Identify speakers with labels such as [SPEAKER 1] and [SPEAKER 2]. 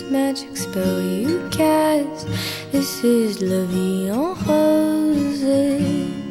[SPEAKER 1] magic spell you cast. This is La Vie en Rose.